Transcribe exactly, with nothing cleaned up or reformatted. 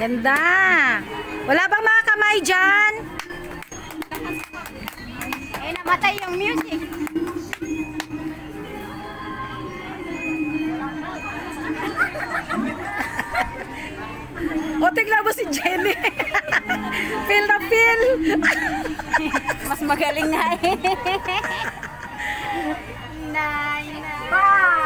Ganda. Wala bang mga kamay dyan? Eh, namatay yung music. O, tignan mo si Jenny. Feel na feel. Mas magaling nga eh. Nine, nine.